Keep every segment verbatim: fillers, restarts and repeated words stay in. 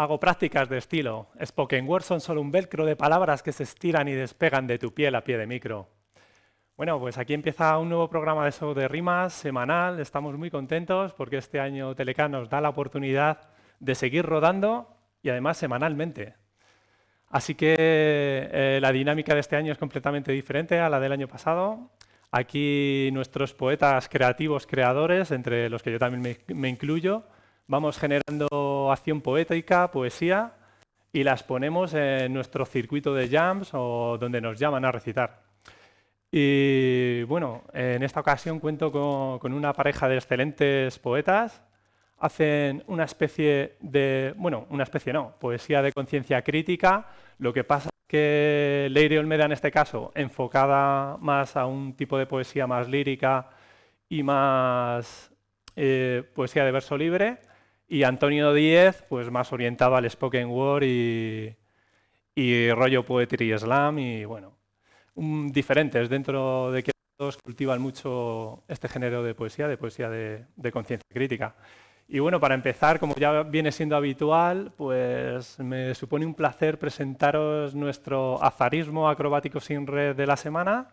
hago prácticas de estilo. Spoken Word son solo un velcro de palabras que se estiran y despegan de tu piel a pie de micro. Bueno, pues aquí empieza un nuevo programa de show de rimas semanal. Estamos muy contentos porque este año Telecat nos da la oportunidad de seguir rodando y además semanalmente. Así que eh, la dinámica de este año es completamente diferente a la del año pasado. Aquí nuestros poetas creativos, creadores, entre los que yo también me, me incluyo, vamos generando acción poética, poesía, y las ponemos en nuestro circuito de jams o donde nos llaman a recitar. Y bueno, en esta ocasión cuento con, con una pareja de excelentes poetas. Hacen una especie de, bueno, una especie no, poesía de conciencia crítica. Lo que pasa es que Leire Olmeda, en este caso, enfocada más a un tipo de poesía más lírica y más eh, poesía de verso libre, y Antonio Díez, pues más orientado al spoken word y, y rollo poetry slam, y bueno, um, diferentes dentro de que todos cultivan mucho este género de poesía, de poesía de, de conciencia crítica. Y bueno, para empezar, como ya viene siendo habitual, pues me supone un placer presentaros nuestro azarismo acrobático sin red de la semana.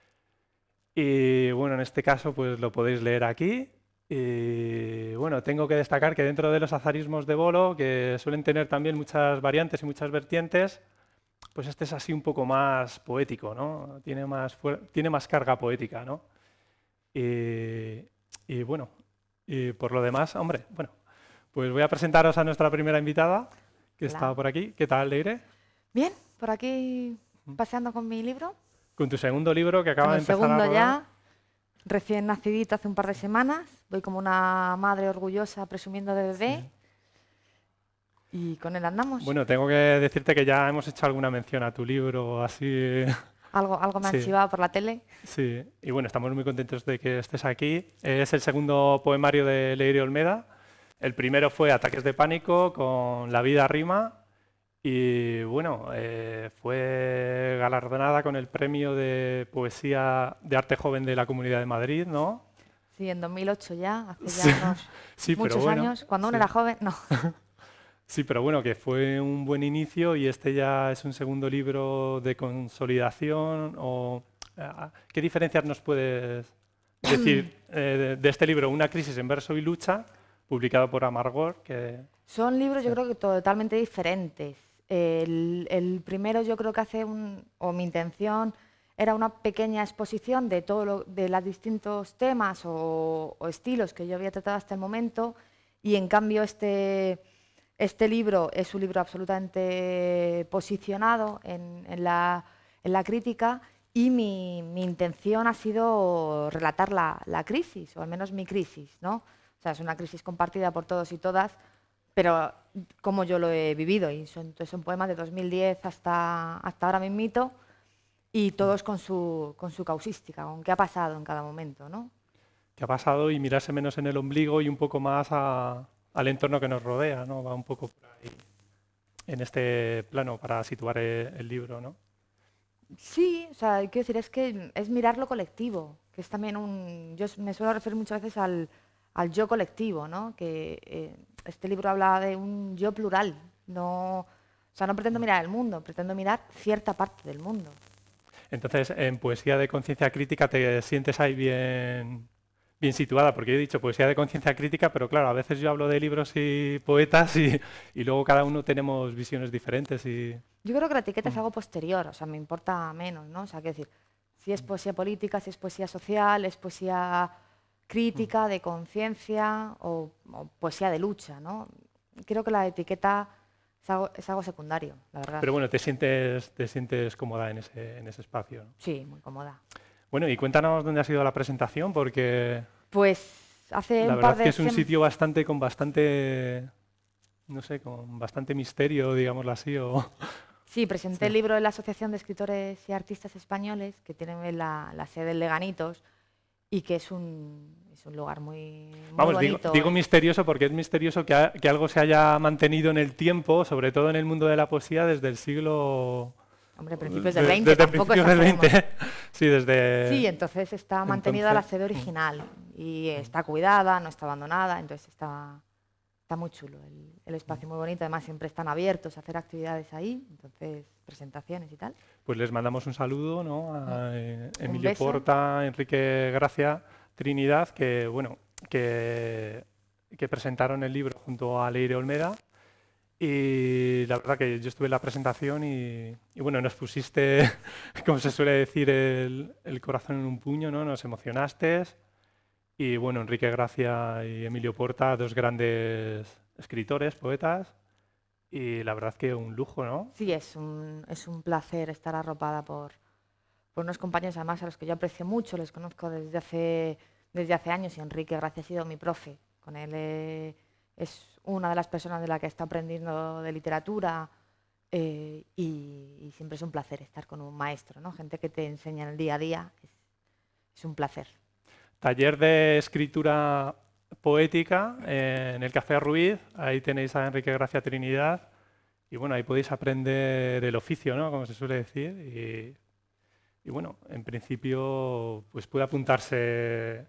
Y bueno, en este caso pues lo podéis leer aquí. Y bueno, tengo que destacar que dentro de los azarismos de bolo, que suelen tener también muchas variantes y muchas vertientes, pues este es así un poco más poético, ¿no? Tiene más, tiene más carga poética, ¿no? Y, y bueno... Y por lo demás, hombre, bueno, pues voy a presentaros a nuestra primera invitada, que Hola. está por aquí. ¿Qué tal, Leire? Bien, por aquí paseando con mi libro. Con tu segundo libro que acaba Con de el empezar segundo a rodar. ya, recién nacidito hace un par de semanas. Voy como una madre orgullosa presumiendo de bebé. Sí. Y con él andamos. Bueno, tengo que decirte que ya hemos hecho alguna mención a tu libro, así... Algo, algo me Sí. han chivado por la tele. Sí, y bueno, estamos muy contentos de que estés aquí. Es el segundo poemario de Leire Olmeda. El primero fue Ataques de pánico con La vida rima. Y bueno, eh, fue galardonada con el premio de poesía de arte joven de la Comunidad de Madrid, ¿no? Sí, en dos mil ocho ya, hace ya Sí. unos Sí, pero muchos bueno, años. Cuando uno sí. era joven, no. Sí, pero bueno, que fue un buen inicio y este ya es un segundo libro de consolidación. O, ¿qué diferencias nos puedes decir eh, de, de este libro? Una crisis en verso y lucha, publicado por Amargor. Que, Son libros, sí. yo creo que totalmente diferentes. El, el primero yo creo que hace un, o mi intención era una pequeña exposición de todos lo, de los distintos temas o, o estilos que yo había tratado hasta el momento, y en cambio este, este libro es un libro absolutamente posicionado en, en, la, en la crítica, y mi, mi intención ha sido relatar la, la crisis, o al menos mi crisis, ¿no? O sea, es una crisis compartida por todos y todas, pero como yo lo he vivido, y son, son poemas de dos mil diez hasta, hasta ahora mismito, y todos con su, con su causística, con qué ha pasado en cada momento, ¿no? ¿Qué ha pasado? Y mirarse menos en el ombligo y un poco más a, al entorno que nos rodea, ¿no? Va un poco por ahí, en este plano, para situar el, el libro, ¿no? Sí, o sea, quiero decir, es que es mirar lo colectivo, que es también un... Yo me suelo referir muchas veces al, al yo colectivo, ¿no? Que eh, este libro habla de un yo plural, no... O sea, no pretendo mirar el mundo, pretendo mirar cierta parte del mundo. Entonces, en poesía de conciencia crítica te sientes ahí bien, bien situada, porque yo he dicho poesía de conciencia crítica, pero claro, a veces yo hablo de libros y poetas y, y luego cada uno tenemos visiones diferentes. Y... Yo creo que la etiqueta es algo posterior, o sea, me importa menos, ¿no? O sea, quiero decir, si es poesía política, si es poesía social, es poesía crítica, de conciencia o, o poesía de lucha, ¿no? Creo que la etiqueta es algo, es algo secundario, la verdad. Pero bueno, te sientes, te sientes cómoda en ese, en ese espacio, ¿no? Sí, muy cómoda. Bueno, y cuéntanos dónde ha sido la presentación, porque Pues hace la un par verdad de que es un sem- sitio bastante con bastante, no sé, con bastante misterio, digámoslo así. O... Sí, presenté Sí. el libro de la Asociación de Escritores y Artistas Españoles, que tiene la, la sede en Leganitos, y que es un, es un lugar muy, muy Vamos, digo, bonito. digo misterioso porque es misterioso que, a- que algo se haya mantenido en el tiempo, sobre todo en el mundo de la poesía, desde el siglo... Hombre, principios del de- veinte, desde tampoco principios del exageremos. veinte. Sí, desde... Sí, entonces está mantenida la entonces, sede original y está cuidada, no está abandonada, entonces está, está muy chulo, el, el espacio muy bonito, además siempre están abiertos a hacer actividades ahí, entonces presentaciones y tal. Pues les mandamos un saludo, ¿no? A eh, Un Emilio beso. Porta, Enrique Gracia, Trinidad, que bueno, que, que presentaron el libro junto a Leire Olmeda. Y la verdad que yo estuve en la presentación y, y bueno, nos pusiste, como se suele decir, el, el corazón en un puño, ¿no? Nos emocionaste. Y bueno, Enrique Gracia y Emilio Porta, dos grandes escritores, poetas. Y la verdad que un lujo, ¿no? Sí, es un, es un placer estar arropada por, por unos compañeros, además, a los que yo aprecio mucho, les conozco desde hace, desde hace años y Enrique Gracia ha sido mi profe. Con él eh, es una de las personas de la que está aprendiendo de literatura eh, y, y siempre es un placer estar con un maestro, ¿no? Gente que te enseña en el día a día, es, es un placer. Taller de escritura poética eh, en el Café Ruiz, ahí tenéis a Enrique Gracia Trinidad y bueno, ahí podéis aprender el oficio, ¿no? Como se suele decir y, y bueno, en principio pues puede apuntarse,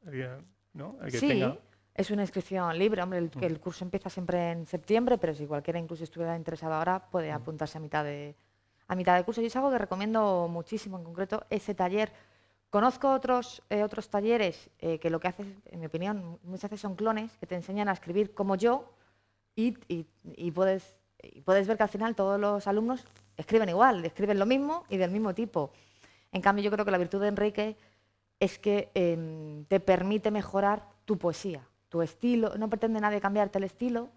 ¿no? El que sí, tenga. Es una inscripción libre, hombre, el, el curso empieza siempre en septiembre, pero si cualquiera incluso estuviera interesado ahora puede apuntarse a mitad de, a mitad de curso. Y es algo que recomiendo muchísimo, en concreto ese taller. Conozco otros, eh, otros talleres eh, que lo que hacen, en mi opinión, muchas veces son clones que te enseñan a escribir como yo y, y, y, puedes, y puedes ver que al final todos los alumnos escriben igual, escriben lo mismo y del mismo tipo. En cambio, yo creo que la virtud de Enrique es que eh, te permite mejorar tu poesía. Tu estilo, no pretende nadie cambiarte el estilo,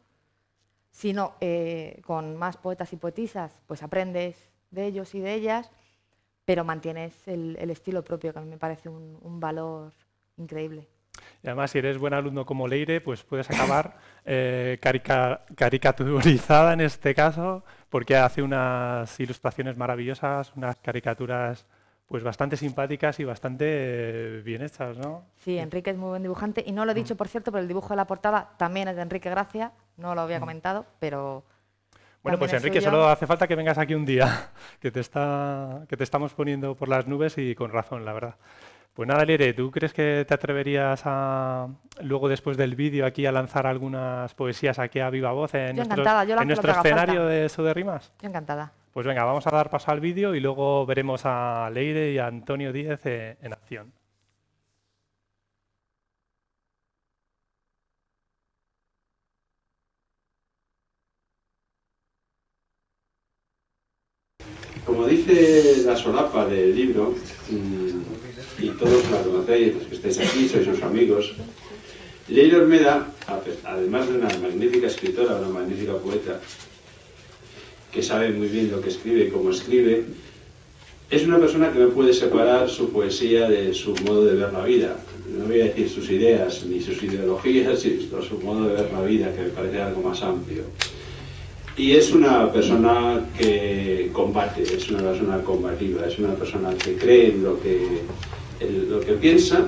sino eh, con más poetas y poetisas, pues aprendes de ellos y de ellas, pero mantienes el, el estilo propio, que a mí me parece un, un valor increíble. Y además, si eres buen alumno como Leire, pues puedes acabar eh, carica caricaturizada en este caso, porque hace unas ilustraciones maravillosas, unas caricaturas pues bastante simpáticas y bastante bien hechas, ¿no? Sí, Enrique es muy buen dibujante y no lo he dicho, por cierto, pero el dibujo de la portada también es de Enrique Gracia, no lo había comentado, pero... Bueno, pues Enrique, solo hace falta que vengas aquí un día, que te, está, que te estamos poniendo por las nubes y con razón, la verdad. Pues nada, Leire, ¿tú crees que te atreverías a, luego después del vídeo aquí a lanzar algunas poesías aquí a viva voz en yo nuestro, yo en nuestro escenario de Eso de Rimas? Yo encantada. Pues venga, vamos a dar paso al vídeo y luego veremos a Leire y a Antonio Díez eh, en acción. Como dice la solapa del libro, y todos la conocéis, los que estáis aquí, sois sus amigos, Leire Olmeda, además de una magnífica escritora, una magnífica poeta, que sabe muy bien lo que escribe y cómo escribe, es una persona que no puede separar su poesía de su modo de ver la vida. No voy a decir sus ideas ni sus ideologías, sino su modo de ver la vida, que me parece algo más amplio. Y es una persona que combate, es una persona combativa, es una persona que cree en lo que, en lo que piensa.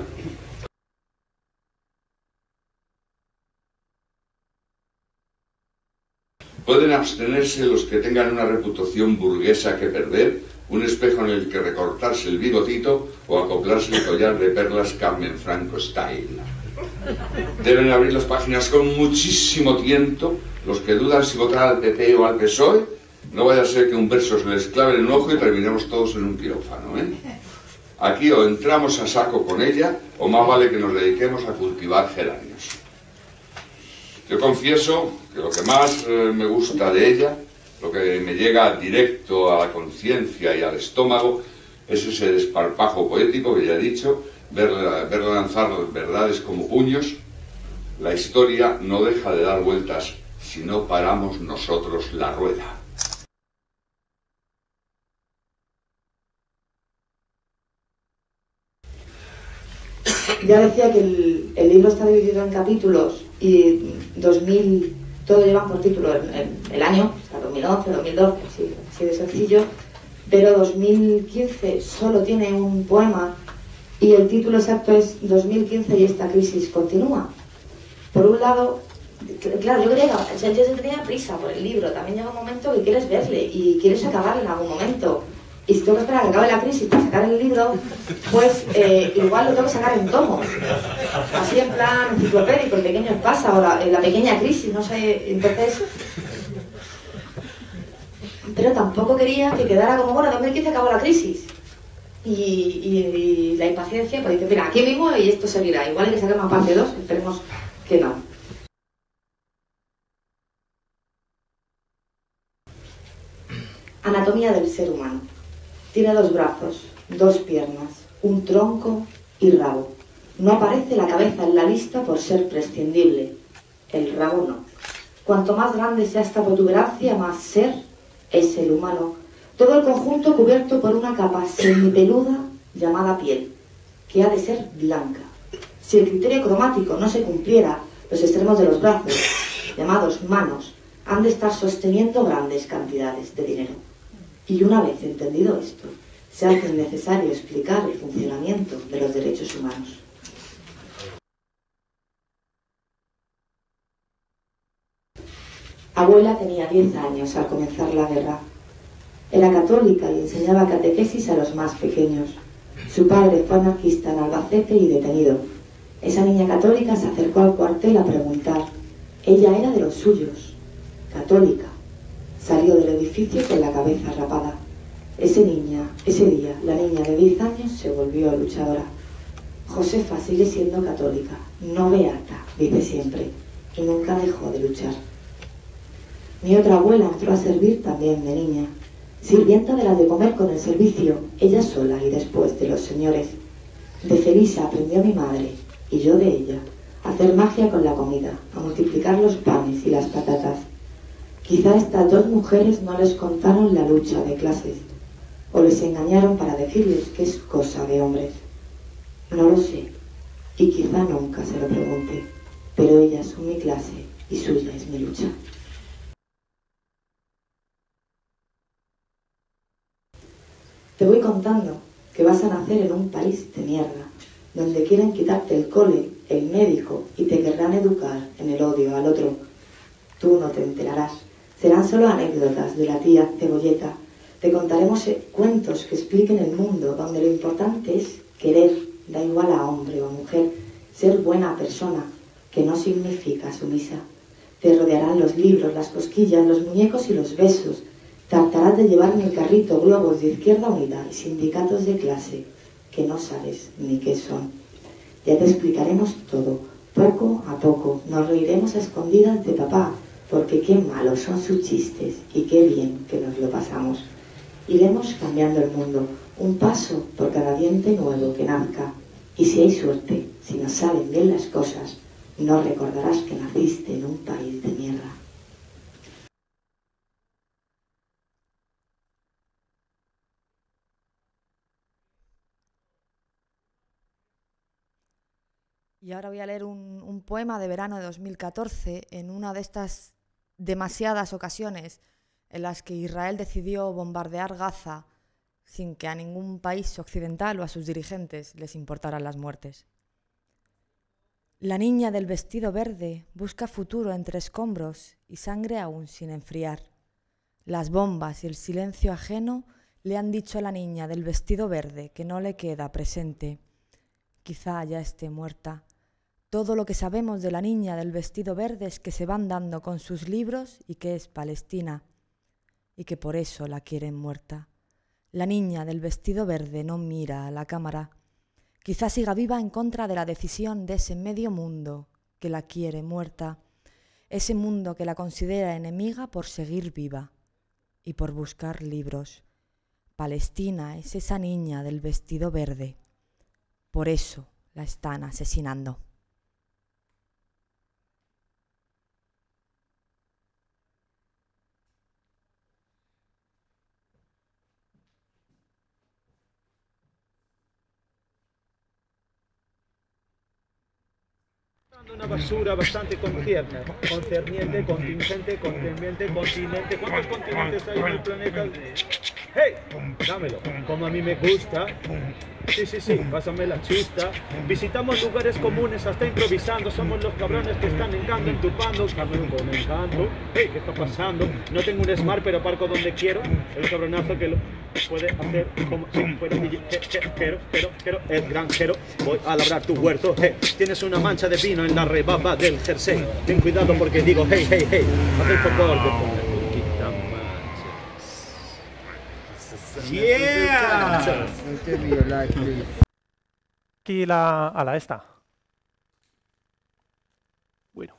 Pueden abstenerse los que tengan una reputación burguesa que perder, un espejo en el que recortarse el bigotito o acoplarse el collar de perlas Carmen Franco Style. Deben abrir las páginas con muchísimo tiento los que dudan si votar al P P o al P S O E. No vaya a ser que un verso se les clave en un ojo y terminemos todos en un quirófano, ¿eh? Aquí o entramos a saco con ella o más vale que nos dediquemos a cultivar geranios. Yo confieso que lo que más eh, me gusta de ella, lo que me llega directo a la conciencia y al estómago, es ese desparpajo poético que ya he dicho, verla, verla lanzar verdades como puños. La historia no deja de dar vueltas si no paramos nosotros la rueda. Ya decía que el, el libro está dividido en capítulos y dos mil, todo lleva por título el, el, el año, o sea, dos mil once, dos mil doce, así, así de sencillo, pero dos mil quince solo tiene un poema y el título exacto es dos mil quince y esta crisis continúa. Por un lado, claro, yo quería, o sea, yo tenía prisa por el libro, también llega un momento que quieres verle y quieres acabar en algún momento. Y si tengo que esperar a que acabe la crisis para sacar el libro, pues eh, igual lo tengo que sacar en tomos. Así en plan enciclopédico, el pequeño pasa, o la, la pequeña crisis, no sé, entonces... Pero tampoco quería que quedara como, bueno, en dos mil quince acabó la crisis. Y, y, y la impaciencia, pues dice, mira, aquí mismo y esto seguirá. Igual hay que sacar más parte dos, esperemos que no. Anatomía del ser humano. Tiene dos brazos, dos piernas, un tronco y rabo. No aparece la cabeza en la lista por ser prescindible. El rabo no. Cuanto más grande sea esta protuberancia, más ser es el humano. Todo el conjunto cubierto por una capa semipeluda llamada piel, que ha de ser blanca. Si el criterio cromático no se cumpliera, los extremos de los brazos, llamados manos, han de estar sosteniendo grandes cantidades de dinero. Y una vez entendido esto, se hace necesario explicar el funcionamiento de los derechos humanos. Abuela tenía diez años al comenzar la guerra. Era católica y enseñaba catequesis a los más pequeños. Su padre fue anarquista en Albacete y detenido. Esa niña católica se acercó al cuartel a preguntar. Ella era de los suyos, católica. Salió del edificio con la cabeza rapada. Ese, niña, ese día, la niña de diez años se volvió luchadora. Josefa sigue siendo católica, no beata, dice siempre, y nunca dejó de luchar. Mi otra abuela entró a servir también de niña, sirvienta de las de comer con el servicio, ella sola y después de los señores. De Felisa aprendió mi madre, y yo de ella, a hacer magia con la comida, a multiplicar los panes y las patatas. Quizá estas dos mujeres no les contaron la lucha de clases, o les engañaron para decirles que es cosa de hombres. No lo sé, y quizá nunca se lo pregunte, pero ellas son mi clase y suya es mi lucha. Te voy contando que vas a nacer en un país de mierda, donde quieren quitarte el cole, el médico, y te querrán educar en el odio al otro. Tú no te enterarás, serán solo anécdotas de la tía Cebolleta. Te contaremos cuentos que expliquen el mundo, donde lo importante es querer, da igual a hombre o a mujer, ser buena persona, que no significa sumisa. Te rodearán los libros, las cosquillas, los muñecos y los besos. Tratarás de llevar en el carrito globos de Izquierda Unida y sindicatos de clase, que no sabes ni qué son. Ya te explicaremos todo, poco a poco. Nos reiremos a escondidas de papá, porque qué malos son sus chistes y qué bien que nos lo pasamos. Iremos cambiando el mundo, un paso por cada diente nuevo que nazca. Y si hay suerte, si nos salen bien las cosas, no recordarás que naciste en un país de mierda. Y ahora voy a leer un, un poema de verano de dos mil catorce, en una de estas demasiadas ocasiones en las que Israel decidió bombardear Gaza sin que a ningún país occidental o a sus dirigentes les importaran las muertes. La niña del vestido verde busca futuro entre escombros y sangre aún sin enfriar. Las bombas y el silencio ajeno le han dicho a la niña del vestido verde que no le queda presente. Quizá ya esté muerta. Todo lo que sabemos de la niña del vestido verde es que se van dando con sus libros y que es palestina, y que por eso la quieren muerta. La niña del vestido verde no mira a la cámara. Quizá siga viva en contra de la decisión de ese medio mundo que la quiere muerta, ese mundo que la considera enemiga por seguir viva y por buscar libros. Palestina es esa niña del vestido verde. Por eso la están asesinando. Una basura bastante concierne, concerniente, contingente, contendiente, continente. ¿Cuántos continentes hay en el planeta? hey, dámelo, como a mí me gusta. Sí, sí, sí, pásame la chista. Visitamos lugares comunes hasta improvisando. Somos los cabrones que están encando, entupando. Cabrón con encanto. Hey, ¿qué está pasando? No tengo un Smart, pero parco donde quiero. El cabronazo que lo puede hacer como si fuera un quiero, quiero, quiero, el granjero. Voy a labrar tu huerto. Hey, tienes una mancha de vino en la rebaba del jersey. Ten cuidado porque digo, hey, hey, hey. Haz el favor de poner poquita mancha. Yeah. Aquí la, a la esta. Bueno.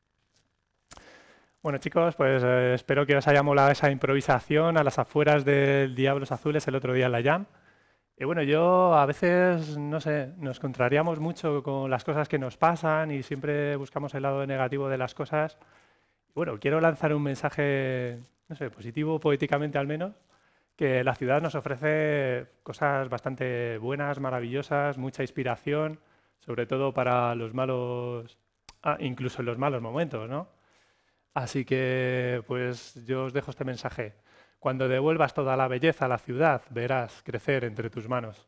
Bueno, chicos, pues eh, espero que os haya molado esa improvisación a las afueras del Diablos Azules el otro día en la Jam. Y bueno, yo a veces, no sé, nos contrariamos mucho con las cosas que nos pasan y siempre buscamos el lado negativo de las cosas. Y bueno, quiero lanzar un mensaje, no sé, positivo, poéticamente al menos, que la ciudad nos ofrece cosas bastante buenas, maravillosas, mucha inspiración, sobre todo para los malos, ah, incluso en los malos momentos, ¿no? Así que, pues, yo os dejo este mensaje. Cuando devuelvas toda la belleza a la ciudad, verás crecer entre tus manos.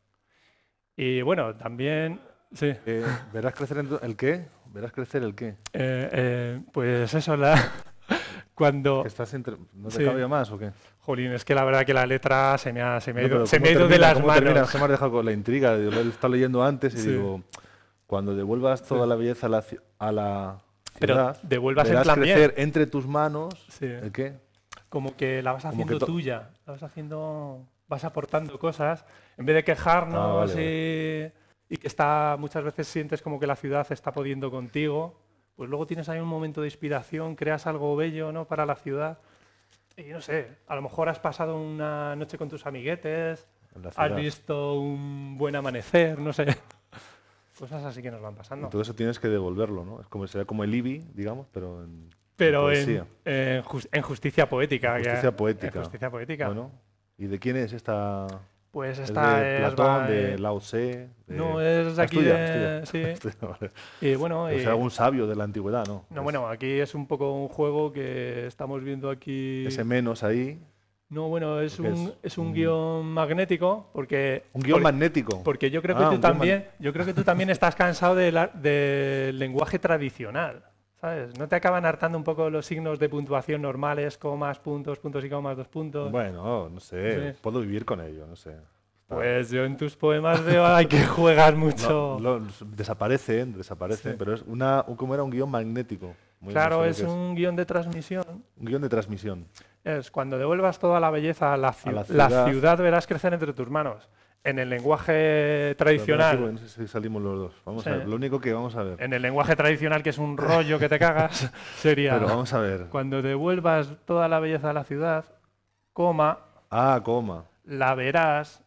Y bueno, también, sí. Eh, ¿Verás crecer en tu- el qué? ¿Verás crecer el qué? Eh, eh, pues eso, la... cuando... ¿Que estás entre... ¿No te Sí. cabía más o qué? Jolín, es que la verdad que la letra se me ha, se me ha No, ido, pero se ¿cómo me ha ido de termina? las ¿Cómo manos. termina? Es que me has dejado con la intriga. Yo lo he estado leyendo antes y Sí. digo, cuando devuelvas toda Sí. la belleza a la, ci- a la Pero ciudad, devuelvas en verás plan crecer bien. entre tus manos Sí. el qué. Como que la vas Como haciendo que to- tuya, la vas haciendo, vas aportando cosas, en vez de quejarnos Ah, vale, y, y que está, muchas veces sientes como que la ciudad está pudiendo contigo, pues luego tienes ahí un momento de inspiración, creas algo bello, ¿no?, para la ciudad. Y no sé, a lo mejor has pasado una noche con tus amiguetes, En la has ciudad. visto un buen amanecer, no sé. Cosas así que nos van pasando. Y todo eso tienes que devolverlo, ¿no? Es como, sería como el I B I, digamos, pero en, Pero en en, poesía. en jus- en justicia poética. que- Justicia poética. En justicia poética. Bueno, ¿y de quién es esta? Pues ¿Es esta de es Platón, va- de Lao Tse? de- No, es de Ah, aquí tuya, de... es sí. tuya. Es tuya, vale. Y bueno, Pero y- será algún sabio de la antigüedad, ¿no? no, Es- bueno, aquí es un poco un juego que estamos viendo aquí. Ese menos ahí. No, bueno, es ¿Qué un, es? es un Un- guión magnético porque... Un guión por- magnético. Porque yo creo que Ah, tú un guión también, yo creo que tú también estás cansado de la- del lenguaje tradicional, ¿sabes? ¿No te acaban hartando un poco los signos de puntuación normales, comas, puntos, puntos y comas, dos puntos? Bueno, no sé, Sí. puedo vivir con ello, no sé. Pues yo en tus poemas veo ay, que juegas mucho. No, lo- desaparecen, desaparecen, Sí. pero es una, un- como era un guión magnético. Muy- Claro, no sé lo es que un guión de transmisión. un guión de transmisión. Es cuando devuelvas toda la belleza a la, ciu- A la la ciudad. ciudad verás crecer entre tus manos. En el lenguaje Pero tradicional, bueno, no sé si salimos los dos. Vamos Sí. a ver, lo único que vamos a ver. en el lenguaje tradicional que es un rollo que te cagas, sería Pero vamos a ver. cuando devuelvas toda la belleza a la ciudad, coma, Ah, coma. la verás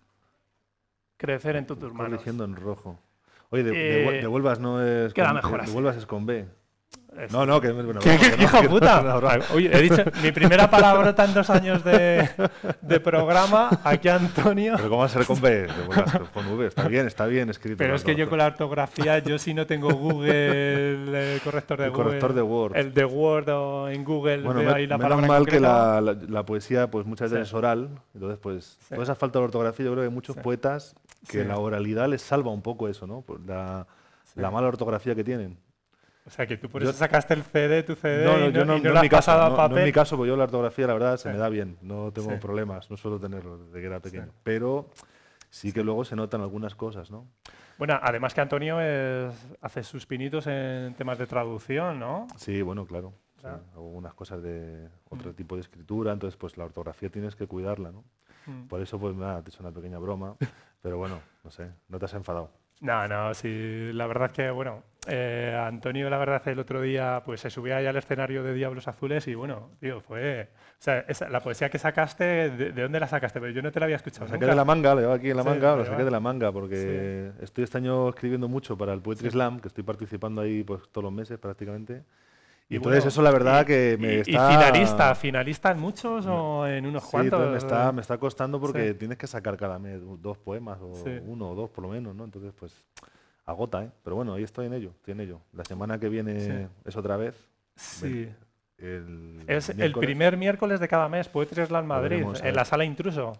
crecer en tu- tus Estoy manos. eligiendo en rojo. Oye, de, Eh, devuel- devuelvas no es. queda con- mejor eh, así. Devuelvas es con B. Es- No, no, que bueno, ¿Qué, broma, qué que no, hijo que de no, puta? no, broma. Oye, he dicho, mi primera palabrota en dos años de, de programa, aquí Antonio. Pero ¿cómo va a ser con B? Devuelvas con V. Está bien, está bien escrito. Pero la es que yo ortografía. con la ortografía, yo si no tengo Google, el corrector de El Google. corrector de Word. El de Word o en Google, Bueno, veo me- ahí la menos palabra mal que concreta. la, la- la poesía pues muchas veces Sí. es oral, entonces pues Sí. toda esa falta de ortografía yo creo que hay muchos Sí. poetas que Sí. la oralidad les salva un poco eso, ¿no? Por la, Sí. la mala ortografía que tienen. O sea, que tú por Yo- eso sacaste el C D, tu C D, No, no, y no, yo no, y no no lo en has mi caso, pasado a no, no papel. en mi caso, porque yo la ortografía la verdad se Sí. me da bien, no tengo Sí. problemas, no suelo tenerlo desde que era pequeño. Sí. Pero sí que luego se notan algunas cosas, ¿no? Bueno, además que Antonio es- hace sus pinitos en temas de traducción, ¿no? Sí, bueno, claro. sí, Claro. hago unas cosas de otro Mm. tipo de escritura, entonces pues la ortografía tienes que cuidarla, ¿no? Mm. Por eso pues nada, te he hecho una pequeña broma, pero bueno, no sé, no te has enfadado. No, no, sí, la verdad es que, bueno, eh, Antonio, la verdad, el otro día, pues se subía ahí al escenario de Diablos Azules y, bueno, tío, fue... O sea, esa- la poesía que sacaste, ¿de, de dónde la sacaste? Pero yo no te la había escuchado Lo saqué nunca. de la manga, lo llevo aquí en la Sí, manga, lo lo saqué llevas. de la manga porque estoy este año escribiendo mucho para el Poetry Sí. Slam, que estoy participando ahí pues todos los meses prácticamente. Y, Y entonces bueno, eso la verdad y- que me y, está... y finalista, ¿finalista en muchos o en unos Sí, cuantos? entonces me está, me está costando porque Sí. tienes que sacar cada mes dos poemas o Sí. uno o dos por lo menos, ¿no? Entonces pues agota, ¿eh? Pero bueno, ahí estoy en ello, estoy en ello. La semana que viene Sí. es otra vez. Sí. El Es el miércoles. primer miércoles de cada mes, Poetry Slam Madrid, veremos, a en ver. la sala Intruso.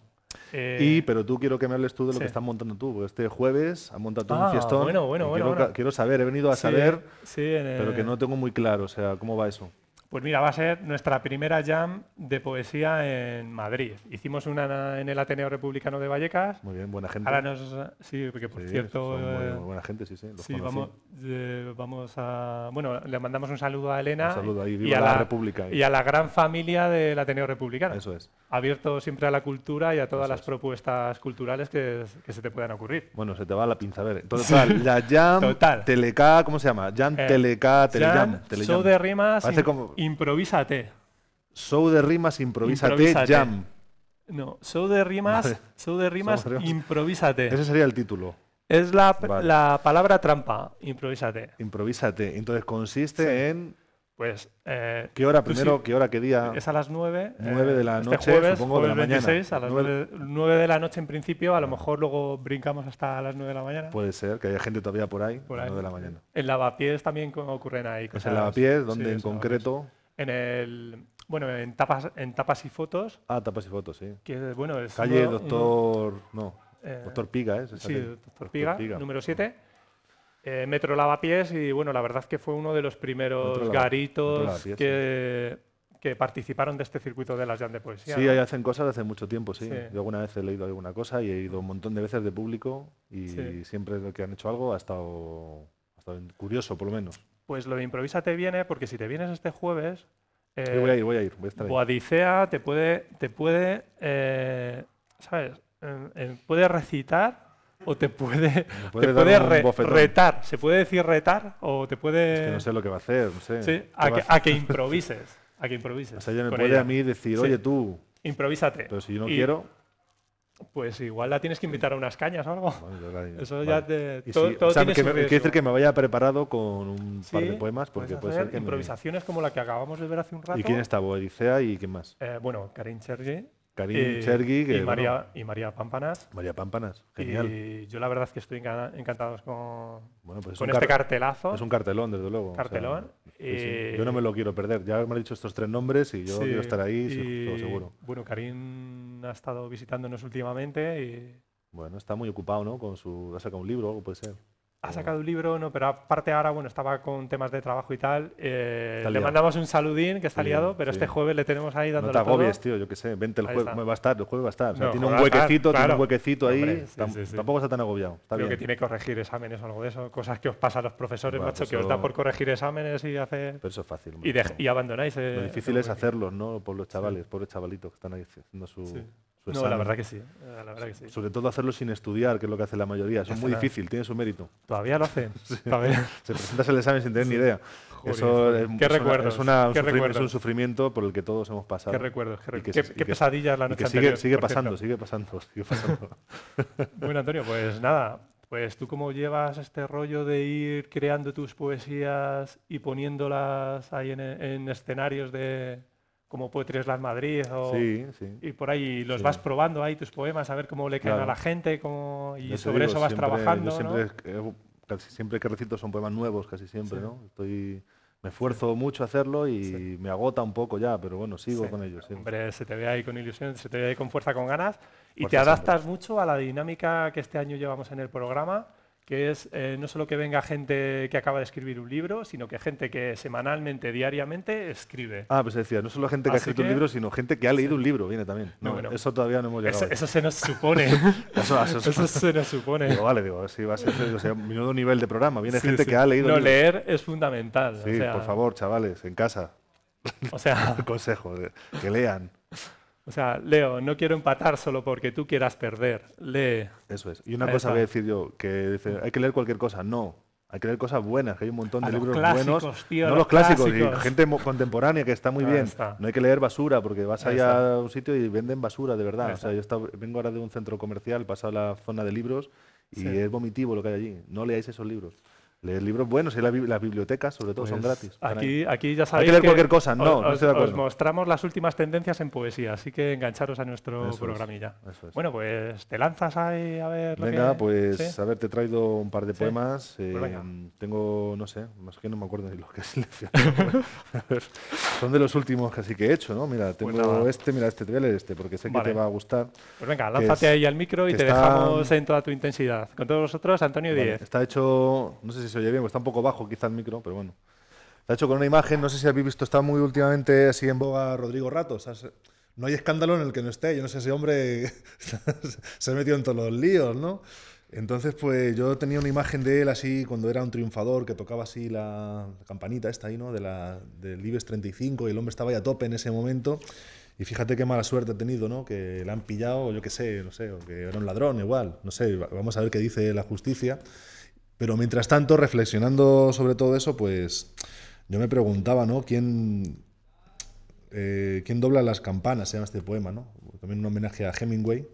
Eh, Y, pero tú quiero que me hables tú de lo sí. que estás montando tú, porque este jueves has montado todo Ah, un fiestón. bueno, bueno, y bueno, quiero, bueno. ca- quiero saber, he venido a sí, saber, sí, en pero que el- no tengo muy claro, o sea, ¿cómo va eso? Pues mira, va a ser nuestra primera jam de poesía en Madrid. Hicimos una en el Ateneo Republicano de Vallecas. Muy bien, buena gente. Ahora nos... Sí, porque por Sí, cierto... son muy, eh, muy buena gente, sí, sí. Los sí, conocí. vamos, eh, vamos a... Bueno, le mandamos un saludo a Elena Un saludo ahí, y, viva a la la, República. y a la gran familia del Ateneo Republicano. Eso es. Abierto siempre a la cultura y a todas Eso las es. propuestas culturales que, que se te puedan ocurrir. Bueno, se te va la pinza, a ver. Total, la Jam Total. Teleca, ¿cómo se llama? Jam Eh, Teleka, Telejam. Jam, Telejam. show de rimas, Parece im- como- improvísate. Show de rimas, improvísate, Improvísate. Jam. No, show de rimas, Vale. show de rimas, Show de rimas. improvísate. Ese sería el título. Es la, Vale. la palabra trampa, improvísate. Improvísate. Entonces consiste en Pues, eh, ¿qué hora tú primero, sí- qué hora, qué día? es a las nueve. Nueve de la este noche, jueves, supongo, de la jueves mañana. veintiséis, a las Nueve- nueve, nueve de la noche en principio, a lo mejor luego brincamos hasta las nueve de la mañana. Puede ser que haya gente todavía por ahí, Por a las ahí. nueve de la mañana. En Lavapiés también co- ocurren ahí Es cosas. en Lavapiés, sí, donde en es en concreto. Lavapiés. En el, bueno, en tapas, en tapas y fotos, Ah, tapas y fotos, sí. que bueno, es Calle uno- Doctor. No, eh, Doctor Piga, ¿eh? Es esa Sí, calle. Doctor Piga, número siete. Eh, Metro Lavapiés y bueno, la verdad es que fue uno de los primeros Metro Lava- Metro garitos Lavapiés, que, que participaron de este circuito de las jam de poesía. Sí, ¿no? ahí hacen cosas hace mucho tiempo, sí. Sí. Yo alguna vez he leído alguna cosa y he ido un montón de veces de público y Sí. siempre que han hecho algo ha estado, ha estado curioso, por lo menos. Pues lo de improvísate viene porque si te vienes este jueves, eh, Sí, voy a ir, voy a ir, voy a estar ahí. Boadicea te puede, te puede, eh, ¿sabes? Eh, eh, puede recitar o te puede, puede te dar puede un re- bofetón. retar. ¿Se puede decir retar o te puede? Es que no sé lo que va a hacer, no sé. Sí, ¿Qué a va que, a hacer? a que improvises, a que improvises. O sea, ella me con puede ella. a mí decir, Sí. oye tú, Improvísate. pero si yo no Y, quiero. Pues igual la tienes que invitar a unas cañas o algo. Bueno, yo la- Eso vale. ya te. Y Todo, sí, todo o sea, tiene que su me- riesgo. quiere decir que me vaya preparado con un par de Sí, poemas, porque puedes puede hacer ser que me- improvisaciones como la que acabamos de ver hace un rato. ¿Y quién está? Boadicea y quién más? Eh, bueno, Karin Chergi. Karin y- Chergi, que, y, María, bueno, y María Pámpanas. María Pámpanas, genial. Y yo la verdad es que estoy enca- encantado con, Bueno, pues es con un este car- cartelazo. Es un cartelón, desde luego. o sea, Cartelón. sí, sí. y- Yo no me lo quiero perder. Ya me han dicho estos tres nombres y yo sí, quiero estar ahí, sí, y, todo seguro. Bueno, Karin ha estado visitándonos últimamente y Bueno, está muy ocupado, ¿no? Con su... Ha sacado un libro, algo puede ser. ha sacado un libro, no, pero aparte ahora, bueno, estaba con temas de trabajo y tal. eh, Está le liado. mandamos un saludín que está Sí, liado, pero sí. este jueves le tenemos ahí No dándole te agobies, todo. tío, yo qué sé. Vente el Ahí jueves, está. va a estar, el jueves va a estar. O sea, No, tiene un va a estar, huequecito, tiene claro. un huequecito ahí. Hombre, sí, Tam- sí, sí. Tampoco está tan agobiado. Está Creo bien. que tiene que corregir exámenes o algo de eso, cosas que os pasa a los profesores, Buah, macho, pues que os da eso- por corregir exámenes y hacer Pero eso es fácil. hombre. y, dej- y abandonáis. eh, Lo difícil el es working. hacerlos, ¿no? Por los chavales, pobres chavalitos que están ahí haciendo su, Sí. su No, la examen. verdad que sí. eh, La verdad que sí. Sobre todo hacerlo sin estudiar, que es lo que hace la mayoría. Eso es muy nada. difícil, tiene su mérito. Todavía lo hacen. Todavía. Se presentas el examen sin tener ni idea. Joder, Eso joder. es, Qué es una- recuerdos, es, una- un qué sufri- es recuerdos. un sufrimiento por el que todos hemos pasado. Qué recuerdos, qué, Y recu- que qué- se- y qué que- pesadillas la y noche que sigue, anterior, sigue por pasando, cierto. sigue pasando, sigue pasando. Bueno, Antonio, pues nada, pues tú cómo llevas este rollo de ir creando tus poesías y poniéndolas ahí en, en escenarios de como Poetry Slam Madrid o Sí, sí. y por ahí los Sí. vas probando ahí tus poemas a ver cómo le caen Claro. a la gente cómo, y Ya te sobre digo, eso vas siempre- trabajando, yo ¿no? siempre, eh, casi siempre que recito son poemas nuevos, casi siempre, Sí. ¿no? Estoy, me esfuerzo mucho a hacerlo y Sí. me agota un poco ya, pero bueno, sigo Sí. con ellos. sí. Hombre, se te ve ahí con ilusión, se te ve ahí con fuerza, con ganas y Fuerza te adaptas mucho a la dinámica que este año llevamos en el programa, que es eh, no solo que venga gente que acaba de escribir un libro, sino que gente que semanalmente, diariamente escribe. Ah, pues decía, no solo gente que ha Así escrito un que- libro, sino gente que ha leído un libro, viene también. No, No, bueno. eso todavía no hemos llegado. Eso, ahí. eso se nos supone. Eso- eso- Eso se nos supone. Digo, vale, digo, sí, va a ser o sea, menudo nivel de programa. Viene Sí, gente sí. que ha leído No, el libro. leer es fundamental. Sí, o sea, por favor, chavales, en casa. O sea, El consejo, de- que lean. o sea, Leo, no quiero empatar solo porque tú quieras perder. Lee. Eso es. Y una Ahí cosa está. voy a decir yo, que dice, hay que leer cualquier cosa. No, hay que leer cosas buenas, que hay un montón A de los libros clásicos, buenos. tío, no los los clásicos, clásicos. y gente mo- contemporánea que está muy Ahí bien. está. No hay que leer basura, porque vas Ahí allá está. a un sitio y venden basura, de verdad. Ahí O sea, está. yo estaba- vengo ahora de un centro comercial, paso a la zona de libros y Sí. es vomitivo lo que hay allí. No leáis esos libros. Leer libros buenos y la, las bibliotecas, sobre todo, Pues son gratis. Aquí, aquí ya Hay sabéis que leer que cualquier cosa. No, os, no estoy de os acuerdo. mostramos las últimas tendencias en poesía, así que engancharos a nuestro Eso es, programilla. eso es. Bueno, pues te lanzas ahí a ver lo Venga, que... pues ¿sí? a ver, te he traído un par de Sí. poemas. eh, Pues venga. tengo, no sé, más que no me acuerdo ni lo que he seleccionado. A ver, son de los últimos casi que he hecho, ¿no? Mira, tengo Pues nada. este, mira, este, te voy a leer este porque sé Vale. que te va a gustar. Pues venga, que lánzate es- ahí al micro y que te está- dejamos en toda tu intensidad. Con todos vosotros, Antonio Vale, Díez. está hecho, no sé si se oye bien, porque está un poco bajo quizá el micro, pero bueno. Está hecho con una imagen, no sé si habéis visto, está muy últimamente así en boga Rodrigo Ratos. Has- No hay escándalo en el que no esté. Yo no sé, ese hombre se ha metido en todos los líos, ¿no? Entonces, pues yo tenía una imagen de él así cuando era un triunfador, que tocaba así la, la campanita esta ahí, ¿no? De la, del IBEX treinta y cinco, y el hombre estaba ahí a tope en ese momento. Y fíjate qué mala suerte ha tenido, ¿no? Que le han pillado, o yo qué sé, no sé, o que era un ladrón igual. No sé, vamos a ver qué dice la justicia. Pero mientras tanto, reflexionando sobre todo eso, pues yo me preguntaba, ¿no? ¿Quién, eh, ¿quién dobla las campanas? Se llama este poema, ¿no? También un homenaje a Hemingway,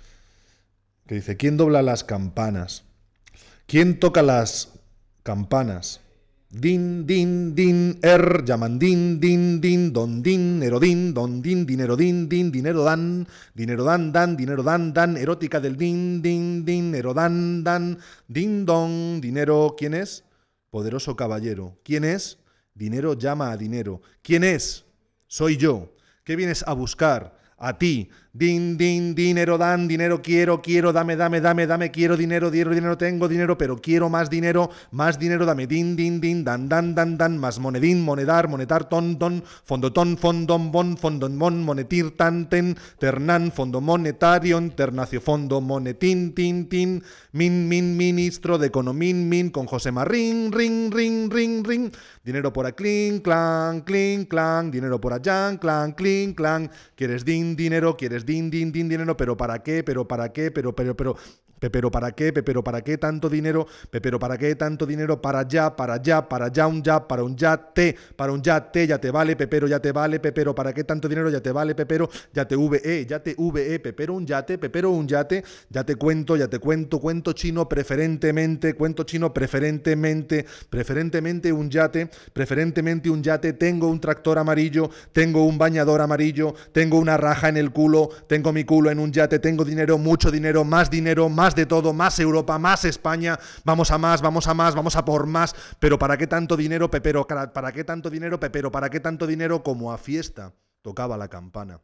que dice, ¿quién dobla las campanas? ¿Quién toca las campanas? Din, din, din, er, llaman din, din, din, don, din, erodín, don, din, dinero, din, din, dinero, dan, dinero, dan, dan, dinero, dan, dan, erótica del din, din, din, erodan, dan, din, don, dinero, ¿quién es? Poderoso caballero. ¿Quién es? Dinero llama a dinero. ¿Quién es? Soy yo. ¿Qué vienes a buscar? A ti. Din, din, dinero, dan, dinero, quiero, quiero, dame, dame, dame, dame, quiero dinero, dinero, dinero, tengo dinero, pero quiero más dinero, más dinero, dame, din, din, din, dan, dan, dan, dan, más monedín, monedar, monetar, ton, ton, fondotón, fondon, bon, fondon, mon, monetir, tan, ten, ternan, fondo monetario, internacio, fondo, monetín, tin, tin, min, min, ministro de economín, min, con José Marín, ring, ring, ring, ring, dinero por aquí, clan, clink, clan, dinero por allá, clan, clink, clan, quieres din, dinero, quieres din, din, din, dinero, pero ¿para qué? Pero ¿para qué? Pero, pero, pero, pero ¿para qué? Pero ¿para qué tanto dinero? Pero ¿para qué tanto dinero? Para allá, para allá, para allá, un ya, para un yate, para un yate, ya te vale, pepero, ya te vale, pepero, ¿para qué tanto dinero? Ya te vale, pepero, ya te ve, ya te ve, pepero, un yate, pepero, un yate, ya te cuento, ya te cuento, cuento chino preferentemente, cuento chino preferentemente, preferentemente un yate, preferentemente un yate, tengo un tractor amarillo, tengo un bañador amarillo, tengo una raja en el culo, tengo mi culo en un yate, tengo dinero, mucho dinero, más dinero, más de todo, más Europa, más España, vamos a más, vamos a más, vamos a por más, pero ¿para qué tanto dinero, pepero? ¿Para qué tanto dinero, pepero? ¿Para qué tanto dinero? Como a fiesta tocaba la campana,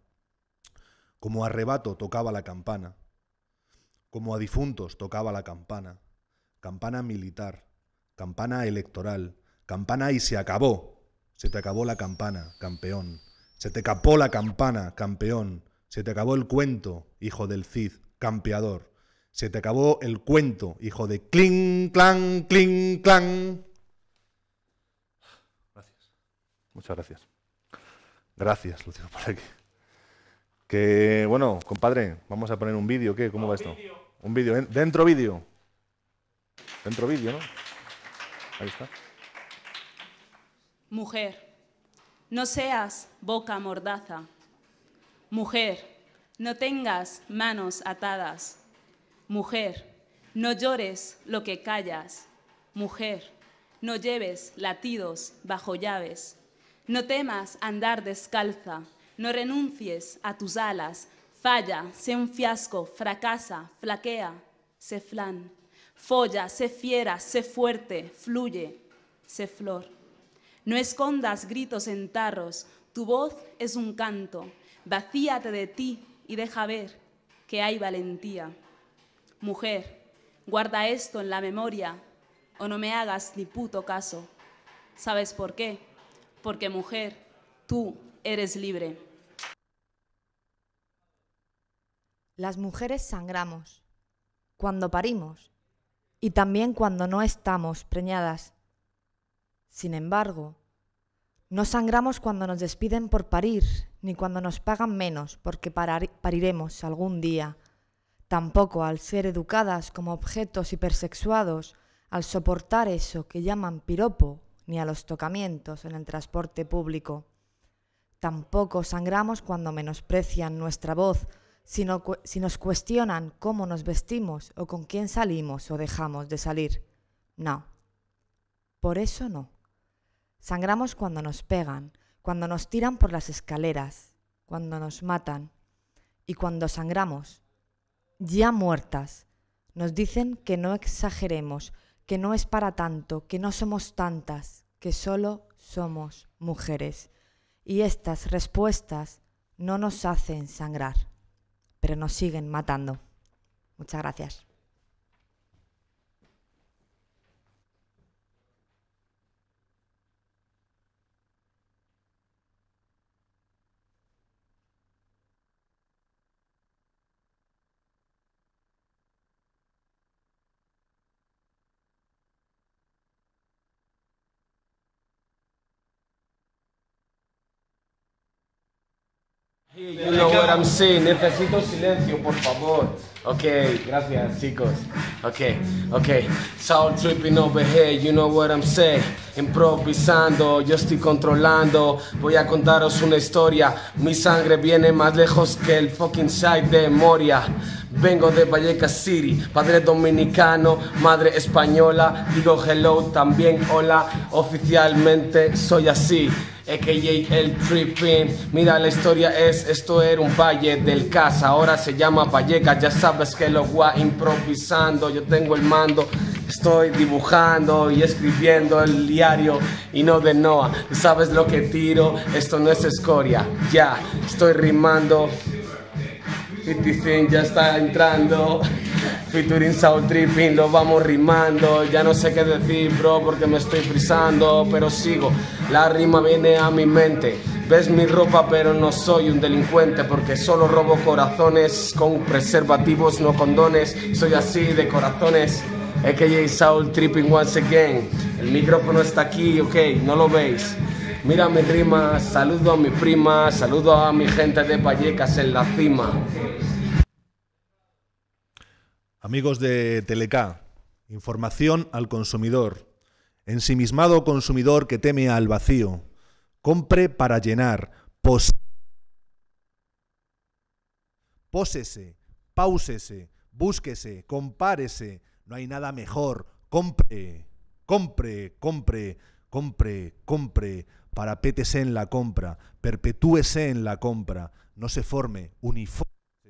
como a arrebato tocaba la campana, como a difuntos tocaba la campana, campana militar, campana electoral, campana y se acabó, se te acabó la campana, campeón, se te capó la campana, campeón, se te acabó el cuento, hijo del Cid, campeador. Se te acabó el cuento, hijo de cling, clan, cling, clan. Gracias. Muchas gracias. Gracias, Lucio, por aquí. Que, bueno, compadre, vamos a poner un vídeo, ¿qué? ¿Cómo va esto? Un vídeo. Dentro vídeo. Dentro vídeo, ¿no? Ahí está. Mujer, no seas boca mordaza. Mujer, no tengas manos atadas. Mujer, no llores lo que callas. Mujer, no lleves latidos bajo llaves. No temas andar descalza. No renuncies a tus alas. Falla, sé un fiasco, fracasa, flaquea, sé flan. Folla, sé fiera, sé fuerte, fluye, sé flor. No escondas gritos en tarros. Tu voz es un canto. Vacíate de ti y deja ver que hay valentía. Mujer, guarda esto en la memoria o no me hagas ni puto caso. ¿Sabes por qué? Porque mujer, tú eres libre. Las mujeres sangramos cuando parimos y también cuando no estamos preñadas. Sin embargo, no sangramos cuando nos despiden por parir, ni cuando nos pagan menos porque parar- pariremos algún día. Tampoco al ser educadas como objetos hipersexuados, al soportar eso que llaman piropo, ni a los tocamientos en el transporte público. Tampoco sangramos cuando menosprecian nuestra voz, sino cu- si nos cuestionan cómo nos vestimos o con quién salimos o dejamos de salir. No, Por eso no. Sangramos cuando nos pegan, cuando nos tiran por las escaleras, cuando nos matan. Y cuando sangramos, ya muertas, nos dicen que no exageremos, que no es para tanto, que no somos tantas, que solo somos mujeres. Y estas respuestas no nos hacen sangrar, pero nos siguen matando. Muchas gracias. You know what I'm saying. Necesito silencio, por favor. Ok, gracias, chicos. Ok, ok. Soul tripping over here, you know what I'm saying. Improvisando, yo estoy controlando. Voy a contaros una historia. Mi sangre viene más lejos que el fucking side de Moria. Vengo de Vallecas City, padre dominicano, madre española. Digo hello, también hola. Oficialmente soy así. A K A el tripping. Mira, la historia es, esto era un valle del Casa, ahora se llama Vallecas. Ya sabes que lo voy improvisando, yo tengo el mando. Estoy dibujando y escribiendo el diario y no de Noah. ¿Sabes lo que tiro? Esto no es escoria. Ya, estoy rimando. fifty Cent ya está entrando. Featuring Soul Tripping, lo vamos rimando. Ya no sé qué decir, bro, porque me estoy frisando. Pero sigo, la rima viene a mi mente. Ves mi ropa, pero no soy un delincuente, porque solo robo corazones con preservativos, no condones. Soy así de corazones. A K A Soul Tripping once again. El micrófono está aquí, ok, no lo veis. Mira mi rima, saludo a mi prima, saludo a mi gente de Vallecas en la cima. Amigos de Telecá, información al consumidor. Ensimismado consumidor que teme al vacío. Compre para llenar. Pos Pósese, páusese, búsquese, compárese. No hay nada mejor. Compre, compre, compre, compre, compre. Parapétese en la compra. Perpetúese en la compra. No se forme, uniforme.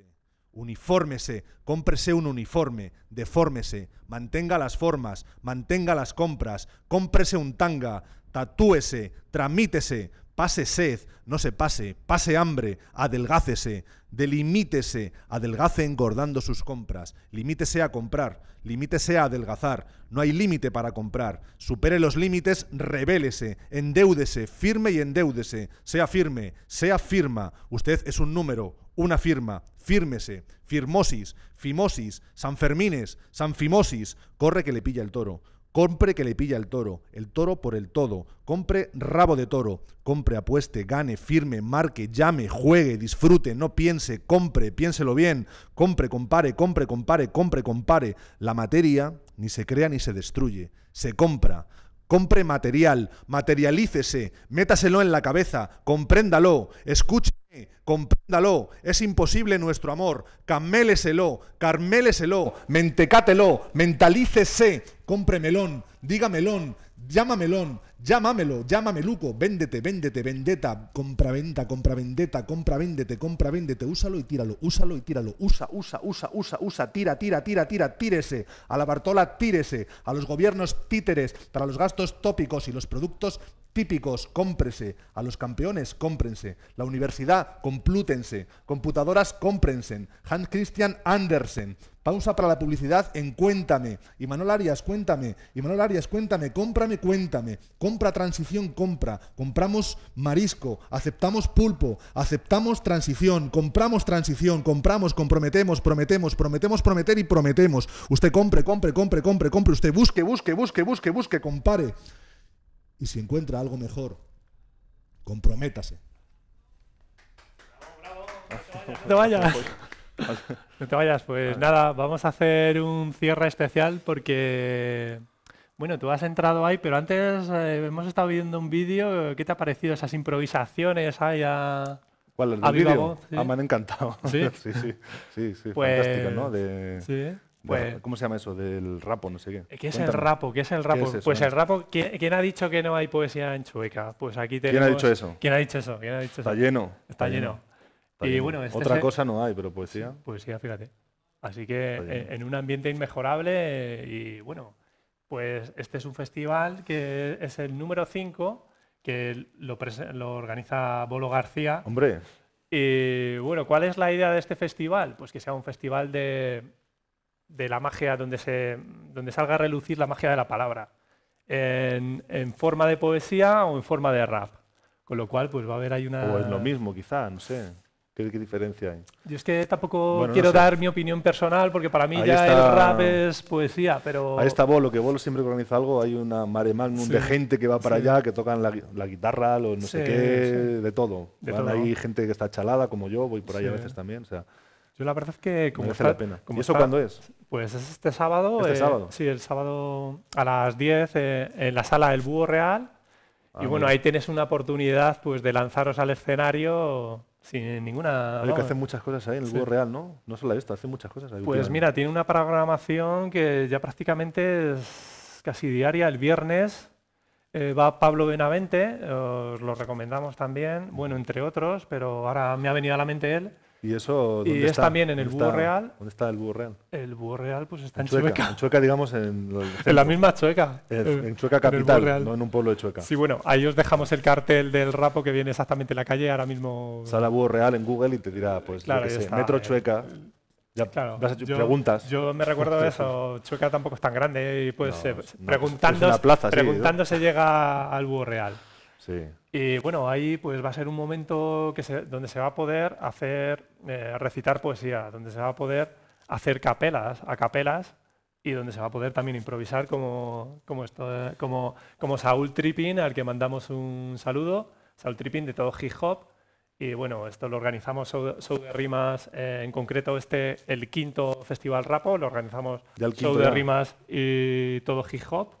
Unifórmese, cómprese un uniforme, defórmese, mantenga las formas, mantenga las compras, cómprese un tanga, tatúese, tramítese, pase sed, no se pase, pase hambre, adelgácese, delimítese, adelgace engordando sus compras, limítese a comprar, limítese a adelgazar, no hay límite para comprar, supere los límites, rebélese, endeúdese, firme y endeúdese, sea firme, sea firma, usted es un número, una firma, fírmese, firmosis, fimosis, sanfermines, sanfimosis, corre que le pilla el toro. Compre que le pilla el toro, el toro por el todo, compre rabo de toro, compre, apueste, gane, firme, marque, llame, juegue, disfrute, no piense, compre, piénselo bien, compre, compare, compre, compare, compre, compare. La materia ni se crea ni se destruye, se compra. Compre material, materialícese, métaselo en la cabeza, compréndalo, escuche. Compréndalo, es imposible nuestro amor, caméleselo, carméleselo, mentecátelo, mentalícese, compre melón, diga melón, llama melón, llámamelo, llámameluco, véndete, véndete, vendeta, compraventa, compravendeta, compra, véndete, compra, véndete, úsalo y tíralo, úsalo y tíralo, usa, usa, usa, usa, usa, tira, tira, tira, tira, tírese, a la Bartola tírese, a los gobiernos títeres, para los gastos tópicos y los productos típicos, cómprese, a los campeones, cómprense, la universidad, complútense, computadoras, cómprense, Hans Christian Andersen, pausa para la publicidad en Cuéntame, Imanol Arias, cuéntame, Imanol Arias, cuéntame, cómprame, cuéntame, compra, transición, compra, compramos marisco, aceptamos pulpo, aceptamos transición, compramos transición, compramos, comprometemos, prometemos, prometemos prometer y prometemos, usted compre, compre, compre, compre, compre, usted busque, busque, busque, busque, busque, compare. Y si encuentra algo mejor, comprométase. No te vayas. No te vayas. Pues nada, vamos a hacer un cierre especial porque, bueno, tú has entrado ahí, pero antes eh, hemos estado viendo un vídeo. ¿Qué te ha parecido esas improvisaciones ahí a...? ¿Cuál? ¿El A del viva vídeo? voz, sí. Ah, me han encantado. ¿Sí? sí, sí, sí, sí, Pues, fantástica, ¿no? De, sí, pues- de- ¿Cómo se llama eso? Del rapo, no sé qué. ¿Qué es el Cuéntame. rapo? ¿Qué es el rapo? es eso, pues eh? el rapo, ¿quién, quién ha dicho que no hay poesía en Chueca? Pues aquí tenemos... ¿Quién ha dicho eso? ¿Quién ha dicho eso? ¿Quién ha dicho Está eso? lleno. Está lleno. Está Y lleno. bueno, este Otra es el- cosa no hay, pero poesía. Poesía, fíjate. Así que Está lleno. en, en un ambiente inmejorable eh, y bueno, pues este es un festival que es el número cinco, que lo, prese- lo organiza Bolo García. Hombre, Y bueno, ¿cuál es la idea de este festival? Pues que sea un festival de, de la magia, donde, se, donde salga a relucir la magia de la palabra, en, en forma de poesía o en forma de rap. Con lo cual, pues va a haber ahí una... o es lo mismo, quizá, no sé. ¿Qué, qué diferencia hay? Yo es que tampoco Bueno, no quiero sé. dar mi opinión personal, porque para mí Ahí ya está- el rap es poesía, pero... Ahí está Bolo, que Bolo siempre que organiza algo, hay una mare magnum Sí, de gente que va para sí. allá, que tocan la, gui- la guitarra, los no sé Sí, qué, sí. de todo. De Van todo. ahí gente que está chalada, como yo, voy por ahí a Sí. veces también, o sea, Yo la verdad es que... Como merece está- la pena. como ¿Y eso está- cuándo es? Pues es este sábado. ¿Este eh, sábado? Sí, el sábado a las diez eh, en la sala del Búho Real. Ah, y bueno, mira. ahí tienes una oportunidad pues, de lanzaros al escenario sin ninguna... Oye, que vamos, hacen muchas cosas ahí en el Sí. Búho Real, ¿no? No se la he visto, hacen muchas cosas ahí. Pues últimamente. mira, tiene una programación que ya prácticamente es casi diaria. El viernes eh, va Pablo Benavente, os lo recomendamos también, bueno, entre otros, pero ahora me ha venido a la mente él. ¿Y eso y dónde es está? también en el ¿Dónde Búho está- Real. ¿Dónde está el Búho Real? El Búho Real pues está en, En Chueca. Chueca. En Chueca, digamos, en, el En la centro. misma Chueca. En, eh, en Chueca en el Búho capital, Real. no en un pueblo de Chueca. Sí, bueno, ahí os dejamos el cartel del rapo que viene exactamente en la calle ahora mismo. Sala Búho Real en Google y te dirá, pues, Claro, yo qué ahí sé, está, Metro eh, Chueca. Ya Claro, vas a- yo, preguntas. Yo me recuerdo de eso. Chueca tampoco es tan grande y pues No, eh, es una- preguntando, es una plaza, sí, preguntando se llega al Búho Real. Sí. Y bueno, ahí pues va a ser un momento que se- donde se va a poder hacer, eh, recitar poesía, donde se va a poder hacer capelas, a capelas, y donde se va a poder también improvisar como, como, esto, eh, como, como Saúl Trippin, al que mandamos un saludo, Saúl Trippin de todo hip hop. Y bueno, esto lo organizamos Show, Show de Rimas, eh, en concreto este, el quinto Festival Rapo, lo organizamos Ya el Show quinto de ya. Rimas y todo hip hop.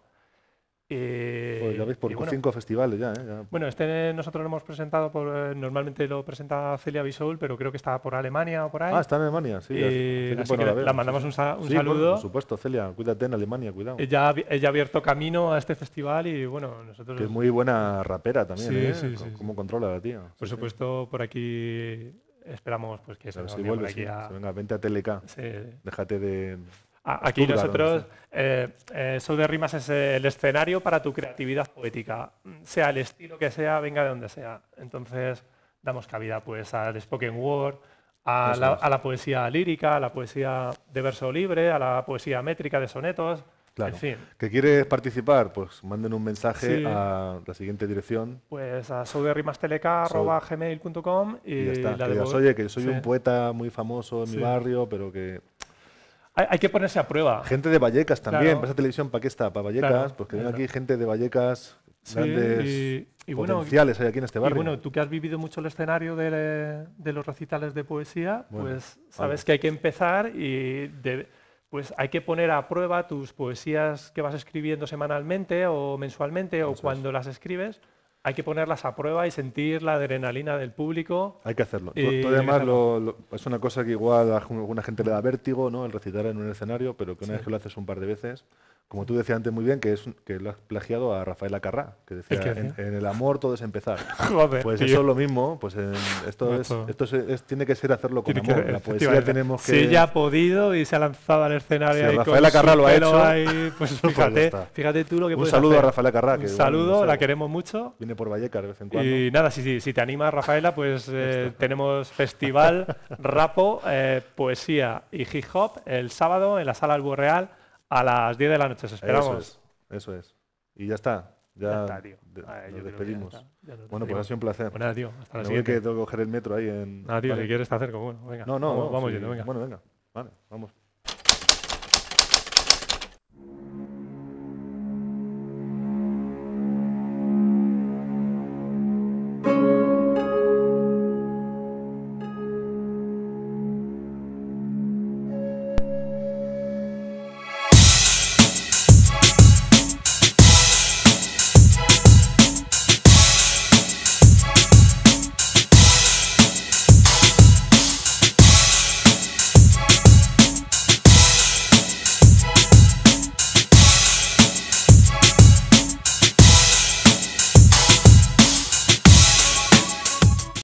Y, Pues ya veis, por y bueno, cinco festivales ya, ¿eh? Ya. bueno, este nosotros lo hemos presentado, por, eh, normalmente lo presenta Celia Bisoul, pero creo que está por Alemania o por ahí. Ah, está en Alemania, sí. Y hace tiempo así no que la le- veo, la sí, mandamos sí. un, sa- un Sí, bueno, saludo. por supuesto, Celia, cuídate en Alemania, cuidado. Ella, ha abi- ella ha abierto camino a este festival y bueno, nosotros, Que es muy buena rapera también, Sí, ¿eh? sí, C- sí, Cómo controla la tía. por Sí, sí. supuesto, por aquí esperamos pues, que se A ver nos si venga por vuelve, aquí sí. a- Se venga, vente a T L K. sí. Déjate de... A- Aquí Turga, nosotros, no eh, eh, Show de Rimas es el escenario para tu creatividad poética, sea el estilo que sea, venga de donde sea. Entonces, damos cabida pues al spoken word, a Eso la, es. a la poesía lírica, a la poesía de verso libre, a la poesía métrica de sonetos, Claro. en fin. ¿Que quieres participar? Pues manden un mensaje Sí. a la siguiente dirección Pues a showderrimasteleca arroba gmail punto com y, y ya está. la Que digas, devo- oye, que soy sí. un poeta muy famoso en Sí. mi barrio, pero que... Hay, hay que ponerse a prueba. Gente de Vallecas también, Claro. para esa televisión, ¿para qué está? Para Vallecas, Claro, pues que venga claro. aquí gente de Vallecas, Sí, grandes y- y bueno, potenciales hay aquí en este Y barrio. bueno, tú que has vivido mucho el escenario de, de los recitales de poesía, Bueno, pues sabes vamos. que hay que empezar y de- pues hay que poner a prueba tus poesías que vas escribiendo semanalmente o mensualmente o Eso es. cuando las escribes. Hay que ponerlas a prueba y sentir la adrenalina del público. Hay que hacerlo. Tú- Y tú hay que además hacerlo. lo- lo- es una cosa que igual a alguna gente le da vértigo, ¿no? El recitar en un escenario, pero que una Sí. vez que lo haces un par de veces, como tú decías antes muy bien, que es un- que lo has plagiado a Rafael Acarrá, que decía, ¿El qué en, decía? en el amor todo es empezar. Joder, Pues tío. eso es lo mismo, pues en- esto, es, Macho. esto es- es- tiene que ser hacerlo con Tiene que- amor. La poesía efectivamente. tenemos que... Si ella ha podido y se ha lanzado al escenario Si ahí Rafael con Acarrá su lo ha pelo hecho, ahí, pues pues ya fíjate, está. fíjate tú lo que Un puedes saludo hacer. a Rafael Acarrá, que Un igual, saludo, no sé, la queremos mucho. Viene por Vallecas de vez en cuando. Y nada, si, si, si te animas, Rafaela, pues eh, tenemos festival Rapo, eh, poesía y hip hop el sábado en la Sala del Búho Real a las diez de la noche. Os esperamos. Eso es, eso es. Y ya está. Ya, Ya está, tío. de- Ah, yo nos creo que ya despedimos. está. Ya nos Bueno, pues despedimos. ha sido un placer. Pues nada, tío, hasta la Me voy siguiente. que tengo que coger el metro ahí en... Nada, tío, Vale. si quieres te acerco. Bueno, venga. No, no, vamos, vamos sí. yendo, venga. Bueno, venga. Vale, vamos.